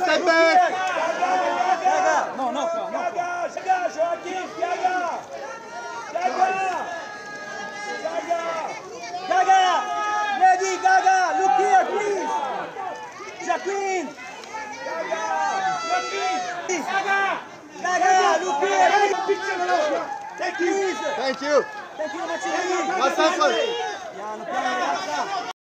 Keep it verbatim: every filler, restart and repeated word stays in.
step back. Gaga, no, no, no. Gaga, Gaga, Joaquim, Gaga. Gaga. Gaga. Gaga, ready, Gaga, look here, please. Joaquin. Gaga. Gaga, look here. Thank you. Thank you. Thank you, Marcelli. Pass, pass, pass. Piano, piano, ragazza.